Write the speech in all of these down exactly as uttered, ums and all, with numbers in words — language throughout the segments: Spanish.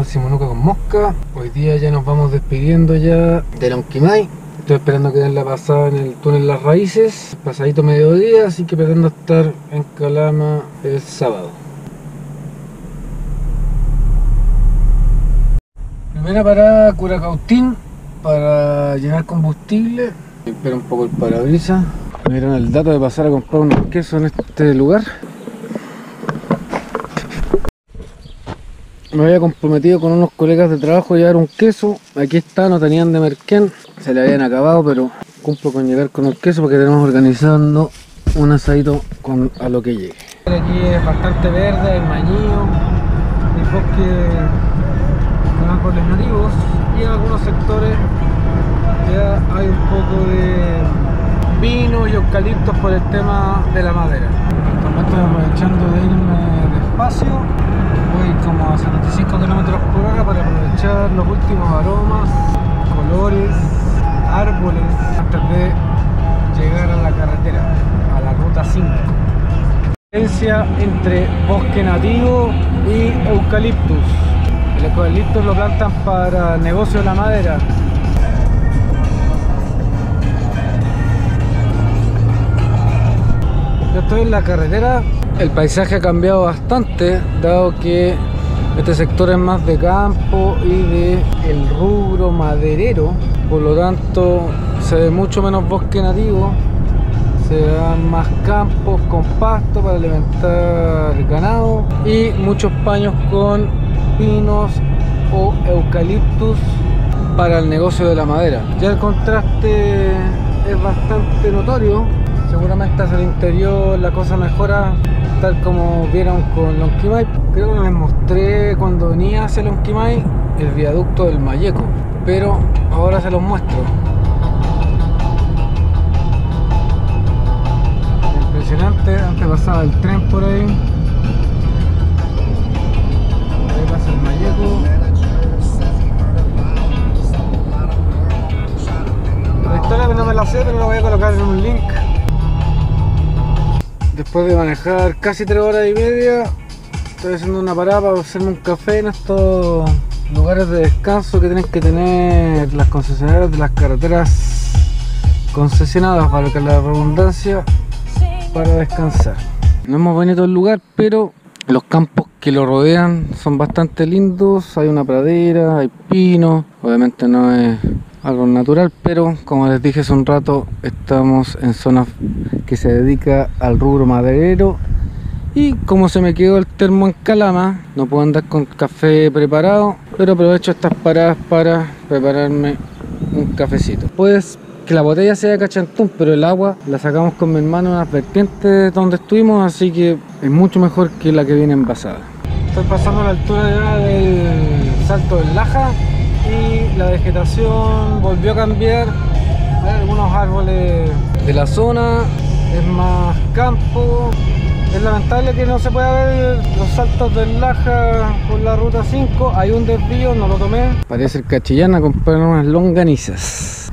Simonuca con Mosca. Hoy día ya nos vamos despidiendo ya de Lonquimay. Estoy esperando que den la pasada en el túnel Las Raíces, pasadito mediodía, así que pretendo estar en Calama el sábado. Primera parada, Curacautín, para llenar combustible. Espera un poco el parabrisas. Me dieron el dato de pasar a comprar unos quesos en este lugar. Me había comprometido con unos colegas de trabajo a llevar un queso. Aquí está, no tenían de merquén, se le habían acabado, pero cumplo con llegar con un queso porque tenemos organizando un asadito con, a lo que llegue. Aquí es bastante verde, hay mañío, hay bosque con árboles nativos y en algunos sectores ya hay un poco de vino y eucaliptos por el tema de la madera. También estoy aprovechando de irme despacio. Voy como a setenta y cinco kilómetros por hora para aprovechar los últimos aromas, colores, árboles antes de llegar a la carretera, a la ruta cinco. La diferencia entre bosque nativo y eucaliptus. El eucaliptus lo plantan para el negocio de la madera. Yo estoy en la carretera. El paisaje ha cambiado bastante, dado que este sector es más de campo y de el rubro maderero, por lo tanto se ve mucho menos bosque nativo, se dan más campos con pasto para alimentar ganado y muchos paños con pinos o eucaliptus para el negocio de la madera. Ya el contraste es bastante notorio. Seguramente hacia el interior la cosa mejora, tal como vieron con Lonquimay. Creo que les mostré cuando venía hacia Lonquimay el viaducto del Mayeco, pero ahora se los muestro. Impresionante, antes pasaba el tren por ahí. Ahí pasa el Mayeco. La historia no me la sé, pero la voy a colocar en un link. Después de manejar casi tres horas y media, estoy haciendo una parada para hacerme un café en estos lugares de descanso que tienen que tener las concesionarias de las carreteras concesionadas, para que la redundancia, para descansar. No es muy bonito el lugar, pero los campos que lo rodean son bastante lindos. Hay una pradera, hay pinos, obviamente no es algo natural, pero como les dije hace un rato, estamos en zonas que se dedica al rubro maderero y como se me quedó el termo en Calama, no puedo andar con café preparado, pero aprovecho estas paradas para prepararme un cafecito. Pues que la botella sea de cachantún, pero el agua la sacamos con mi hermano en unas vertientes donde estuvimos, así que es mucho mejor que la que viene envasada. Estoy pasando a la altura ya del Salto del Laja y la vegetación volvió a cambiar. Hay algunos árboles de la zona, es más campo. Es lamentable que no se pueda ver los saltos del Laja por la ruta cinco. Hay un desvío, no lo tomé. Parece el Cachillán a comprar unas longanizas.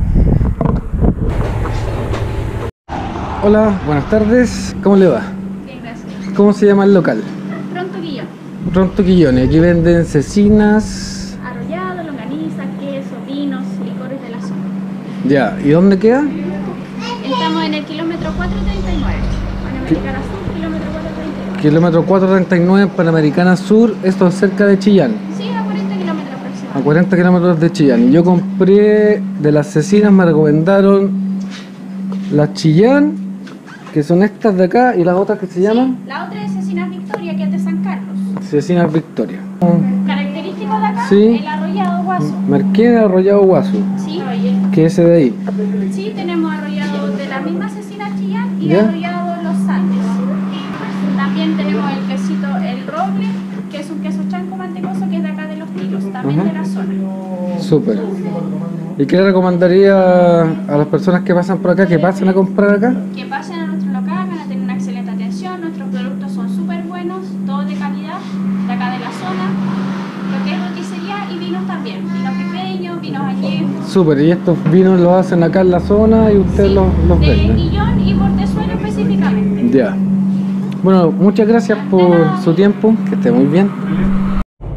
Hola, buenas tardes, ¿cómo le va? Bien, gracias. ¿Cómo se llama el local? Pronto Guillón. Pronto Guillón. Aquí venden cecinas. Arrollado, longaniza, queso, vinos, licores de la zona. Ya, ¿y dónde queda? Estamos en el kilómetro cuatrocientos treinta y nueve. Panamericana Sur, kilómetro cuatrocientos treinta y nueve. Kilómetro cuatrocientos treinta y nueve, Panamericana Sur, esto es cerca de Chillán. Sí, a cuarenta kilómetros aproximadamente. A cuarenta kilómetros de Chillán. Y yo compré de las cecinas, me recomendaron las Chillán, que son estas de acá, y las otras que se llaman. Sí, la otra es Cecinas Victoria, que es de San Carlos. Cecinas Victoria. Característico de acá, Sí. el arrollado guaso. Merquén arrollado guaso, Sí, que ese de ahí. sí, tenemos arrollado de la misma Cecina Chillán y ¿Ya? arrollado Los Andes. También tenemos el quesito El Roble, que es un queso chanco mantecoso que es de acá de Los Tilos, también Ajá. de la zona. Súper. ¿Y qué le recomendaría a las personas que pasan por acá, que pasen a comprar acá? Que pasen a nuestro local, van a tener una excelente atención, nuestros productos son súper buenos, todos de calidad, de acá de la zona, lo que es roticería y vinos también, vinos pequeños, vinos añejos. Súper, y estos vinos los hacen acá en la zona y ustedes Sí, los, los de venden. Guillón y Portezuelo específicamente. Ya. Bueno, muchas gracias por su tiempo, que esté muy bien.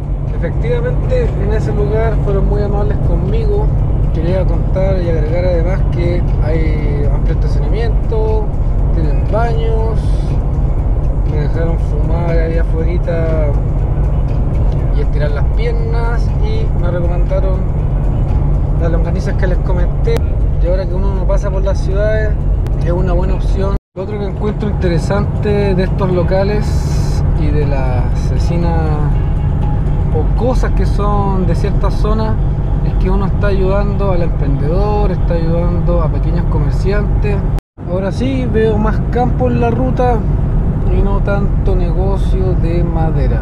efectivamente en ese lugar fueron muy amables conmigo. Quería contar y agregar además que hay amplio estacionamiento, tienen baños, me dejaron fumar ahí afuera y estirar las piernas, y me recomendaron las longanizas que les comenté. Y ahora que uno no pasa por las ciudades, es una buena opción. Lo otro que encuentro interesante de estos locales y de las cecinas o cosas que son de ciertas zonas es que uno está ayudando al emprendedor, está ayudando a pequeños comerciantes. Ahora sí veo más campo en la ruta y no tanto negocio de madera.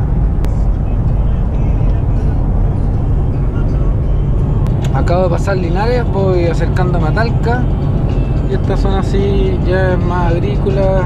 Acabo de pasar Linares, voy acercándome a Talca, y esta zona sí ya es más agrícola.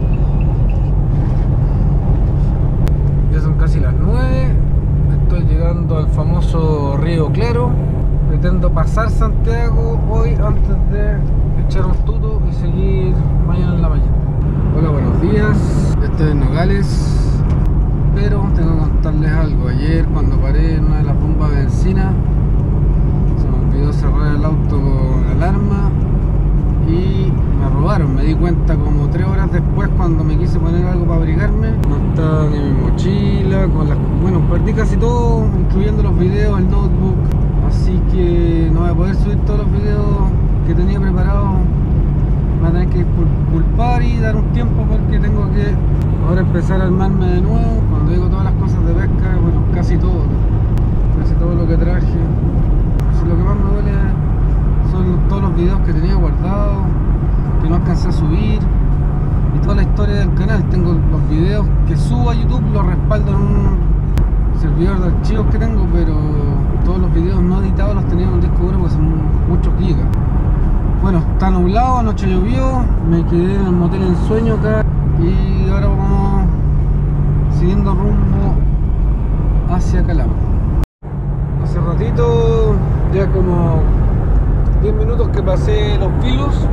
Ya son casi las nueve, estoy llegando al famoso Río Claro. Pretendo pasar Santiago hoy antes de echar un tuto y seguir mañana en la mañana. Hola, buenos días, estoy en Nogales, pero tengo que contarles algo. Ayer cuando paré en una de las bombas de benzina, se me olvidó cerrar el auto con alarma y me robaron. Me di cuenta como tres horas después, cuando me quise poner algo para abrigarme. No estaba ni mi mochila, con las... bueno, perdí casi todo, incluyendo los videos, el notebook. Así que no voy a poder subir todos los videos que tenía preparados. Me voy a tener que disculpar y dar un tiempo, porque tengo que ahora empezar a armarme de nuevo. Cuando digo todas las cosas de pesca, bueno, casi todo, casi todo lo que traje. Así, lo que más me duele son todos los videos que tenía guardados, que no alcancé a subir, y toda la historia del canal. Tengo los videos que subo a YouTube, los respaldo en un servidor de archivos que tengo, pero todos los videos no editados los tenía en un disco duro porque son muchos gigas. Bueno, está nublado, anoche llovió, me quedé en el motel en sueño acá, y ahora vamos siguiendo rumbo hacia Calama. Hace ratito, ya como diez minutos que pasé Los Vilos,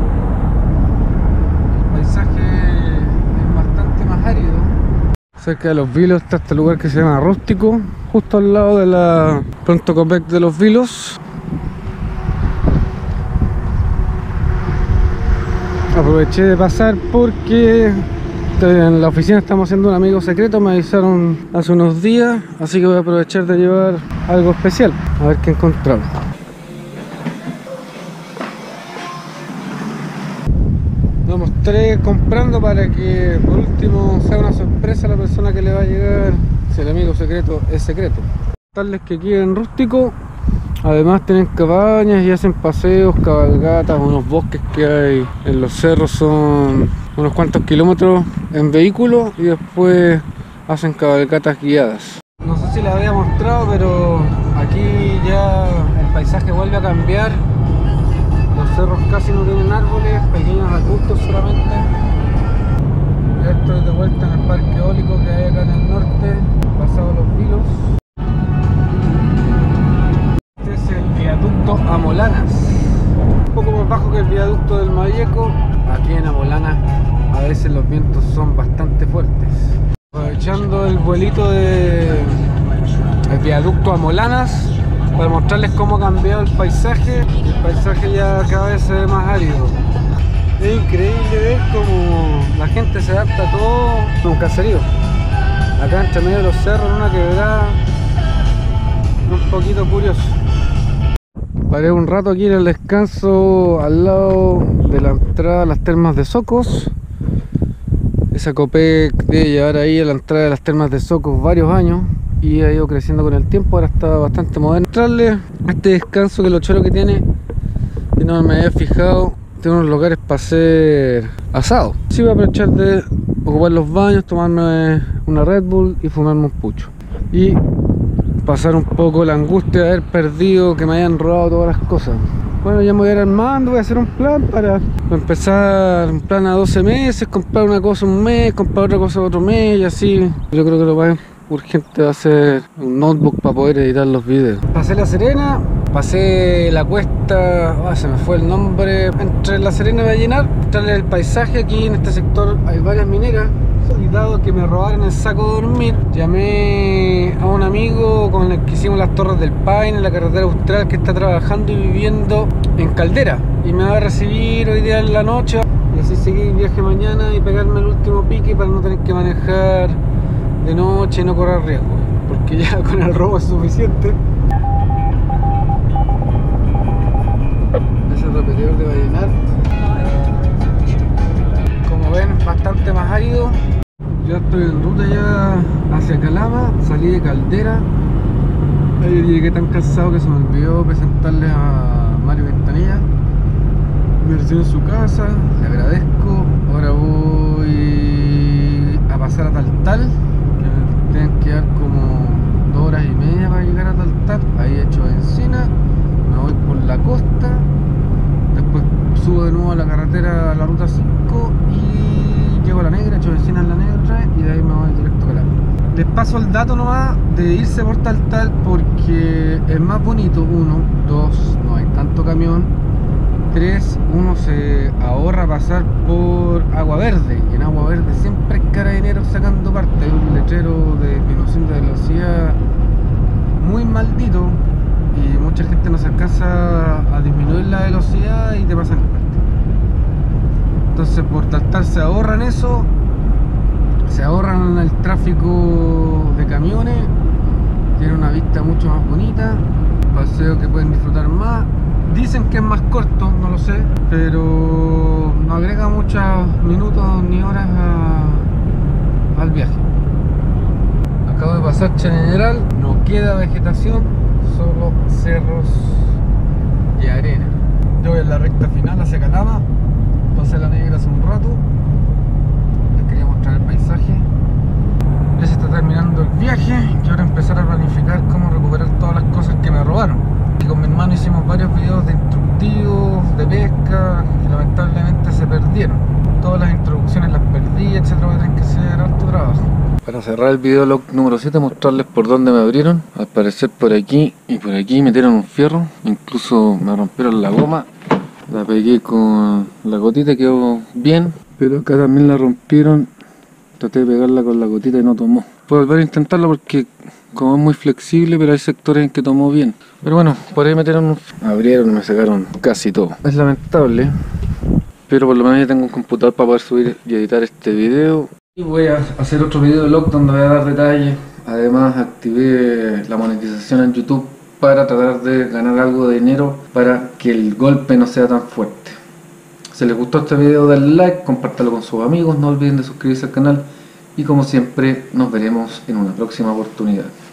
el paisaje es bastante más árido. Cerca de Los Vilos está este lugar que se llama Rústico, justo al lado de la Pronto Copec de Los Vilos. Aproveché de pasar porque en la oficina estamos haciendo un amigo secreto, me avisaron hace unos días, así que voy a aprovechar de llevar algo especial, a ver qué encontramos. Lo mostré comprando para que por último sea una sorpresa a la persona que le va a llegar, si el amigo secreto es secreto. Contarles que aquí en Rústico además tienen cabañas y hacen paseos, cabalgatas, unos bosques que hay en los cerros, son unos cuantos kilómetros en vehículo, y después hacen cabalgatas guiadas. No sé si les había mostrado, pero aquí ya el paisaje vuelve a cambiar. Los cerros casi no tienen árboles, pequeños arbustos solamente. Esto es de vuelta en el parque eólico que hay acá en el norte, pasado Los Vilos. Este es el viaducto Amolanas, un poco más bajo que el viaducto del Mayeco. Aquí en Amolanas a veces los vientos son bastante fuertes. Aprovechando el vuelito del viaducto Amolanas para mostrarles cómo ha cambiado el paisaje. El paisaje ya cada vez se ve más árido. Es increíble ver cómo la gente se adapta a todo en un caserío. Acá entre medio de los cerros, en una quebrada, un poquito curioso. Paré un rato aquí en el descanso al lado de la entrada a las termas de Socos. Esa Copec debe llevar ahí a la entrada de las termas de Socos varios años y ha ido creciendo con el tiempo, ahora está bastante moderno. Entrarle a este descanso, que lo choro que tiene, y no me había fijado, tiene unos lugares para hacer asado. Sí, voy a aprovechar de ocupar los baños, tomarme una Red Bull y fumarme un pucho. Y pasar un poco la angustia de haber perdido, que me hayan robado todas las cosas. Bueno, ya me voy a ir armando, voy a hacer un plan para empezar, un plan a doce meses, comprar una cosa un mes, comprar otra cosa otro mes, y así. Yo creo que lo más urgente va a ser un notebook para poder editar los videos. Pasé La Serena, pasé la cuesta, oh, se me fue el nombre, entre La Serena y Vallenar. Mostrarles el paisaje. Aquí en este sector hay varias mineras, Y dado que me robaron el saco de dormir, llamé a un amigo con el que hicimos las Torres del Paine en la carretera austral, que está trabajando y viviendo en Caldera, y me va a recibir hoy día en la noche y así seguir viaje mañana y pegarme el último pique para no tener que manejar de noche y no correr riesgo, porque ya con el robo es suficiente. Ese repetidor de Vallenar, como ven, bastante más árido. Ya estoy en ruta ya hacia Calama, salí de Caldera. Ayer llegué tan cansado que se me olvidó presentarles a Mario Ventanilla. Me recibió en su casa, le agradezco. Ahora voy a pasar a Taltal, que me tienen que dar como dos horas y media para llegar a Taltal. Ahí he hecho encina, me voy por la costa, después subo de nuevo a la carretera, a la ruta cinco, y llego a La Negra, hecho encina en La Negra otra vez, y de ahí me voy directo a Calama. Les paso el dato nomás de irse por Taltal porque es más bonito. Uno, dos, no hay tanto camión. Tres, uno se ahorra pasar por Agua Verde, y en Agua Verde siempre hay carabineros sacando parte. Hay un letrero de disminución de velocidad muy maldito y mucha gente no se alcanza a disminuir la velocidad y te pasan parte. Entonces por Taltal se ahorran eso, se ahorran el tráfico de camiones, tiene una vista mucho más bonita, paseo que pueden disfrutar más. Dicen que es más corto, no lo sé, pero no agrega muchos minutos ni horas a, al viaje. Acabo de pasar General, no queda vegetación, solo cerros y arena. Yo voy en la recta final hacia Calama, pasé La Negra hace un rato, les quería mostrar el paisaje. Ya se está terminando el viaje y ahora empezar a planificar cómo recuperar todas las cosas que me robaron. Y con mi hermano hicimos varios videos de instructivos, de pesca, que lamentablemente se perdieron. Todas las introducciones las perdí, etcétera. Voy a tener que hacer harto trabajo. Para cerrar el video log número siete, mostrarles por dónde me abrieron. Al parecer por aquí y por aquí metieron un fierro. Incluso me rompieron la goma. La pegué con la gotita, quedó bien. Pero acá también la rompieron. Traté de pegarla con la gotita y no tomó. Puedo volver a intentarlo porque como es muy flexible, pero hay sectores en que tomó bien. Pero bueno, por ahí metieron, abrieron y me sacaron casi todo. Es lamentable, pero por lo menos ya tengo un computador para poder subir y editar este video. Y voy a hacer otro video de log donde voy a dar detalles. Además activé la monetización en YouTube para tratar de ganar algo de dinero para que el golpe no sea tan fuerte. Si les gustó este video, denle like, compártalo con sus amigos, no olviden de suscribirse al canal y como siempre nos veremos en una próxima oportunidad.